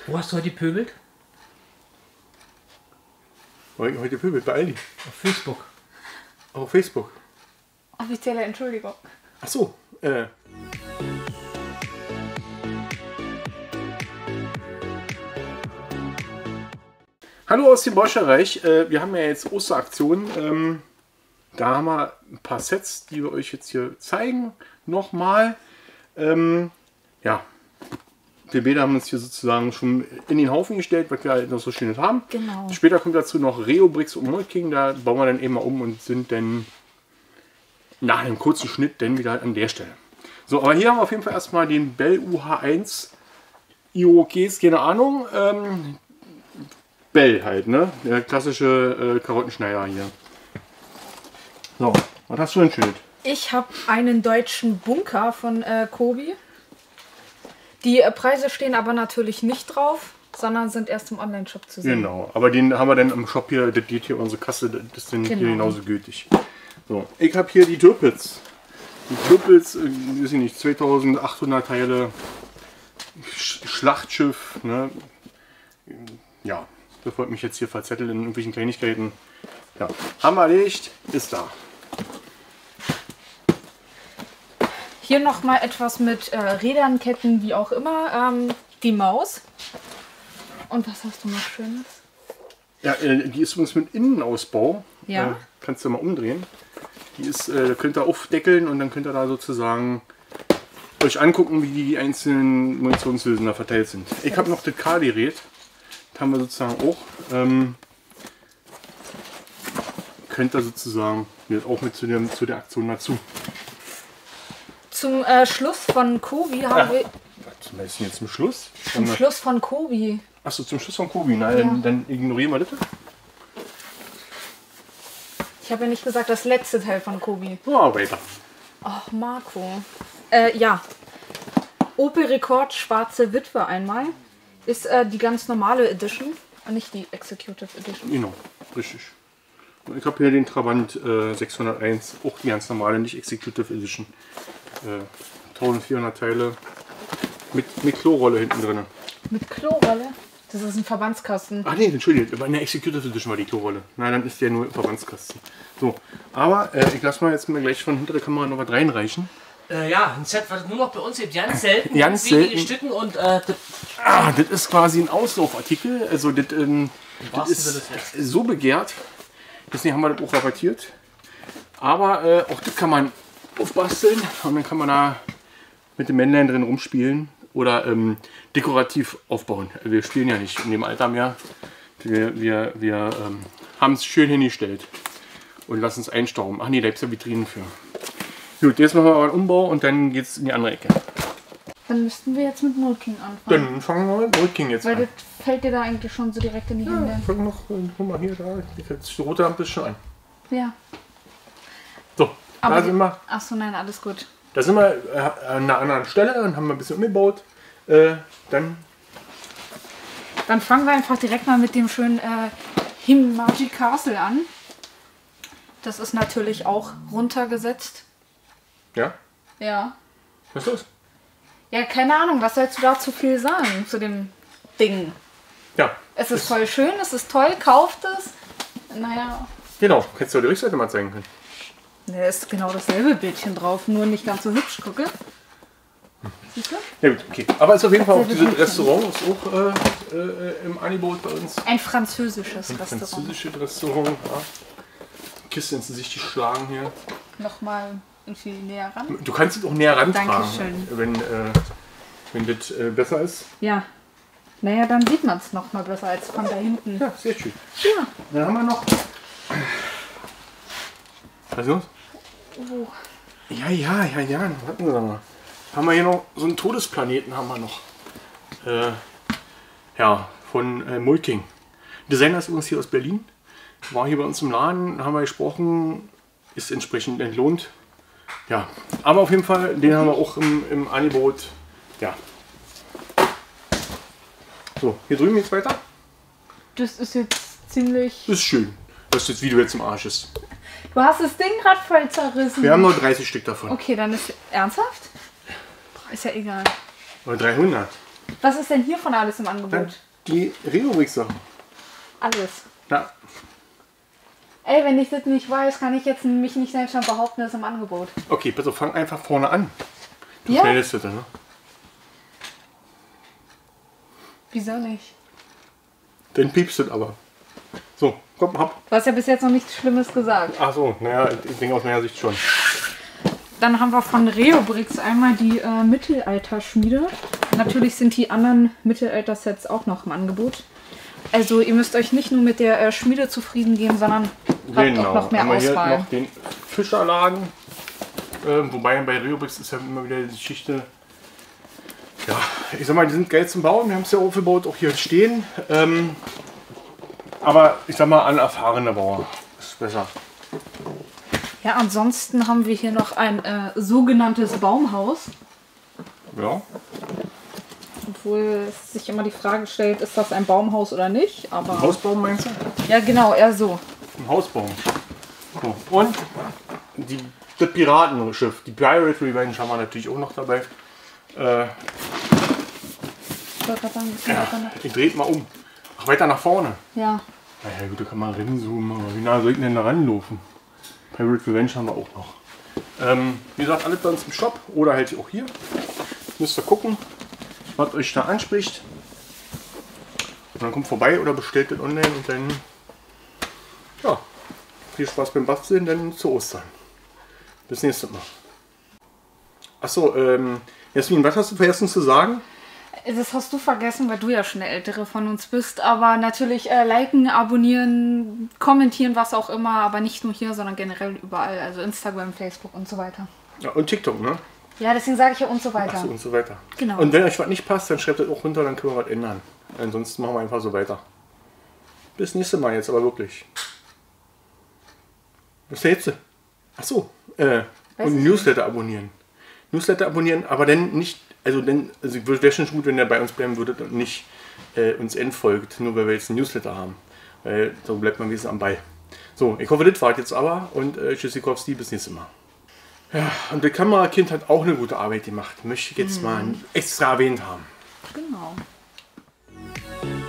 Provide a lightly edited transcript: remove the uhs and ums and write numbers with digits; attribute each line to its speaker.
Speaker 1: Wo hast du heute gepöbelt?
Speaker 2: Heute pöbelt bei Aldi.
Speaker 1: Auf Facebook.
Speaker 2: Auf Facebook.
Speaker 3: Offizielle Entschuldigung.
Speaker 2: Ach so, Hallo aus dem Boscherreich. Wir haben ja jetzt Osteraktion. Da haben wir ein paar Sets, die wir euch jetzt hier zeigen. Nochmal. Ja, wir beide haben uns hier sozusagen schon in den Haufen gestellt, was wir halt noch so Schönes haben.
Speaker 3: Genau.
Speaker 2: Später kommt dazu noch Reobrix und Molking. Da bauen wir dann eben mal um und sind dann nach einem kurzen Schnitt dann wieder an der Stelle. So, aber hier haben wir auf jeden Fall erstmal den Bell UH1 IOKs, keine Ahnung. Bell halt, ne? Der klassische Karottenschneider hier. So, was hast du denn schön?
Speaker 3: Ich habe einen deutschen Bunker von Kobi. Die Preise stehen aber natürlich nicht drauf, sondern sind erst im Online-Shop zu sehen.
Speaker 2: Genau, aber den haben wir dann im Shop hier, das geht hier unsere Kasse, das ist dann hier genauso gültig. So, ich habe hier die Türpitz. Die Türpitz, weiß ich nicht, 2800 Teile, Schlachtschiff, ne? Ja, bevor ich mich jetzt hier verzettel in irgendwelchen Kleinigkeiten. Ja, haben wir erledigt, ist da.
Speaker 3: Hier nochmal etwas mit Rädern, Ketten, wie auch immer. Die Maus. Und was hast du noch Schönes?
Speaker 2: Ja, die ist übrigens mit Innenausbau.
Speaker 3: Ja.
Speaker 2: Kannst du mal umdrehen. Die ist, könnt ihr aufdeckeln und dann könnt ihr da sozusagen euch angucken, wie die einzelnen Munitionshülsen da verteilt sind. Ich habe noch das K-Gerät. Das haben wir sozusagen auch. Könnt ihr sozusagen auch mit zu der Aktion dazu.
Speaker 3: Zum Schluss von Kobi haben wir...
Speaker 2: Was meinst du jetzt zum Schluss?
Speaker 3: Zum Schluss von Kobi.
Speaker 2: Achso, zum Schluss von Kobi. Na,
Speaker 3: Ja.
Speaker 2: dann ignorieren wir das.
Speaker 3: Ich habe ja nicht gesagt, das letzte Teil von Kobi.
Speaker 2: Oh, weiter.
Speaker 3: Ach, Marco. Ja. Opel Rekord Schwarze Witwe einmal. Ist die ganz normale Edition und nicht die Executive Edition.
Speaker 2: Genau, richtig. Und ich habe hier den Trabant 601, auch die ganz normale, nicht Executive Edition. 1400 Teile mit Klorolle hinten drin.
Speaker 3: Mit Klorolle? Das ist ein Verbandskasten.
Speaker 2: Ach nee, entschuldigt, aber in der Executive Edition war die Klorolle. Nein, dann ist der nur Verbandskasten. So, aber ich lasse mal jetzt mal gleich von hinter der Kamera noch was reinreichen.
Speaker 1: Ja, ein Set, was es nur noch bei uns gibt, ganz selten.
Speaker 2: Ganz
Speaker 1: wenige
Speaker 2: selten.
Speaker 1: Stücken und
Speaker 2: Das ist quasi ein Auslaufartikel. Also das ist so begehrt. Deswegen haben wir das auch rabattiert. Aber auch das kann man aufbasteln und dann kann man da mit dem Männlein drin rumspielen oder dekorativ aufbauen. Wir spielen ja nicht in dem Alter mehr. Wir haben es schön hingestellt und lassen es einstauben. Ach nee, da gibt es ja Vitrinen für. Gut, jetzt machen wir aber einen Umbau und dann geht es in die andere Ecke.
Speaker 3: Dann müssten wir jetzt mit Molking anfangen.
Speaker 2: Dann fangen wir mit Molking jetzt
Speaker 3: Weil
Speaker 2: an.
Speaker 3: das fällt dir da eigentlich schon so direkt in die Hände.
Speaker 2: Ja, fangen noch, guck mal hier, da, die rote Ampel ist schon an.
Speaker 3: Ja.
Speaker 2: So,
Speaker 3: Aber
Speaker 2: da sind wir.
Speaker 3: Achso, nein, alles gut.
Speaker 2: Da sind wir an einer anderen Stelle und haben ein bisschen umgebaut. Dann
Speaker 3: Dann fangen wir einfach direkt mal mit dem schönen Himaji Castle an. Das ist natürlich auch runtergesetzt.
Speaker 2: ja,
Speaker 3: Ja.
Speaker 2: was ist los?
Speaker 3: Ja, keine Ahnung, was sollst du da zu viel sagen zu dem Ding?
Speaker 2: Ja,
Speaker 3: Es ist voll schön, es ist toll, kauft es. Naja,
Speaker 2: genau. Hättest du die Rückseite mal zeigen können.
Speaker 3: da ist genau dasselbe Bildchen drauf, nur nicht ganz so hübsch, gucke. Siehst du?
Speaker 2: Ja gut, okay. Aber es ist auf jeden Fall auch
Speaker 3: Sehr
Speaker 2: dieses
Speaker 3: gut.
Speaker 2: Restaurant ist auch im Angebot bei uns.
Speaker 3: Ein französisches
Speaker 2: Ein
Speaker 3: Restaurant.
Speaker 2: französisches Restaurant. Ja. Kiste ins Gesicht geschlagen hier.
Speaker 3: Nochmal irgendwie näher ran.
Speaker 2: Du kannst es auch näher rantragen,
Speaker 3: Dankeschön.
Speaker 2: wenn das besser ist.
Speaker 3: Ja. Naja, dann sieht man es nochmal besser als von da hinten.
Speaker 2: Ja, sehr schön.
Speaker 3: Ja.
Speaker 2: Dann haben wir noch. Was ist los?
Speaker 3: Oh.
Speaker 2: Ja. Warten Sie mal. Haben wir hier noch so einen Todesplaneten haben wir noch. Ja, von Molking. Designer ist übrigens hier aus Berlin. War hier bei uns im Laden, haben wir gesprochen, ist entsprechend entlohnt. Ja, aber auf jeden Fall, den haben wir auch im Angebot. Ja. So, hier drüben geht's weiter.
Speaker 3: Das ist jetzt ziemlich...
Speaker 2: Das ist schön, dass das Video jetzt im Arsch ist.
Speaker 3: Du hast das Ding gerade voll zerrissen.
Speaker 2: Wir haben nur 30 Stück davon.
Speaker 3: Okay, dann ist... Ernsthaft? Ist ja egal.
Speaker 2: Oder 300.
Speaker 3: Was ist denn hier von alles im Angebot?
Speaker 2: Die Reobrix-Sachen.
Speaker 3: Alles.
Speaker 2: Ja.
Speaker 3: Ey, wenn ich das nicht weiß, kann ich jetzt mich nicht selbst schon behaupten, das ist im Angebot.
Speaker 2: Okay, bitte fang einfach vorne an. Du
Speaker 3: Ja?
Speaker 2: schnell ist das, ne?
Speaker 3: Wieso nicht?
Speaker 2: Dann piepst es aber. So, komm, hopp.
Speaker 3: Du hast ja bis jetzt noch nichts Schlimmes gesagt.
Speaker 2: Ach so, naja, ich denke aus meiner Sicht schon.
Speaker 3: Dann haben wir von Reobrix einmal die Mittelalterschmiede. Natürlich sind die anderen Mittelalter-Sets auch noch im Angebot. Also ihr müsst euch nicht nur mit der Schmiede zufrieden geben, sondern habt auch noch mehr
Speaker 2: Einmal hier
Speaker 3: Auswahl.
Speaker 2: noch den Fischerladen. Wobei bei Reobrix ist ja immer wieder die Geschichte. Ja, ich sag mal, die sind geil zum Bauen. Wir haben es ja aufgebaut, auch hier stehen. Aber ich sag mal, an erfahrene Bauer ist besser.
Speaker 3: Ja, ansonsten haben wir hier noch ein sogenanntes Baumhaus.
Speaker 2: Ja.
Speaker 3: Obwohl es sich immer die Frage stellt, ist das ein Baumhaus oder nicht? Aber
Speaker 2: Ein Hausbaum meinst du?
Speaker 3: ja, genau, eher so.
Speaker 2: Ein Hausbaum. So. Und das Piratenschiff, die Pirate Revenge haben wir natürlich auch noch dabei.
Speaker 3: Ich wollte gerade sagen, das
Speaker 2: Ja, ich dreht mal um. Ach, weiter nach vorne.
Speaker 3: ja.
Speaker 2: Naja gut, da kann man rinzoomen, aber wie nah soll ich denn da ranlaufen? Pirate Revenge haben wir auch noch. Wie gesagt, alles bei uns im Shop oder halt auch hier. Müsst ihr gucken, was euch da anspricht. Und dann kommt vorbei oder bestellt das online und dann, ja, viel Spaß beim Basteln, dann zu Ostern. Bis nächstes Mal. Achso, Jasmin, was hast du vergessen zu sagen?
Speaker 3: Das hast du vergessen, weil du ja schon der Ältere von uns bist. Aber natürlich liken, abonnieren, kommentieren, was auch immer. Aber nicht nur hier, sondern generell überall. Also Instagram, Facebook und so weiter.
Speaker 2: Ja, und TikTok, ne?
Speaker 3: Ja, deswegen sage ich ja und so weiter.
Speaker 2: Achso, und so weiter.
Speaker 3: Genau.
Speaker 2: Und wenn euch was nicht passt, dann schreibt das auch runter, dann können wir was ändern. Ansonsten machen wir einfach so weiter. Bis nächstes Mal jetzt, aber wirklich. Was ist der jetzt? Achso, und Newsletter abonnieren. Newsletter abonnieren, aber dann nicht, also wäre schon gut, wenn ihr bei uns bleiben würdet und nicht uns entfolgt, nur weil wir jetzt ein Newsletter haben. Weil so bleibt man wenigstens am Ball. So, ich hoffe, das war jetzt aber und Tschüssikowski, bis nächstes Mal. Ja, und der Kamerakind hat auch eine gute Arbeit gemacht. Möchte ich jetzt mal extra erwähnt haben.
Speaker 3: Genau.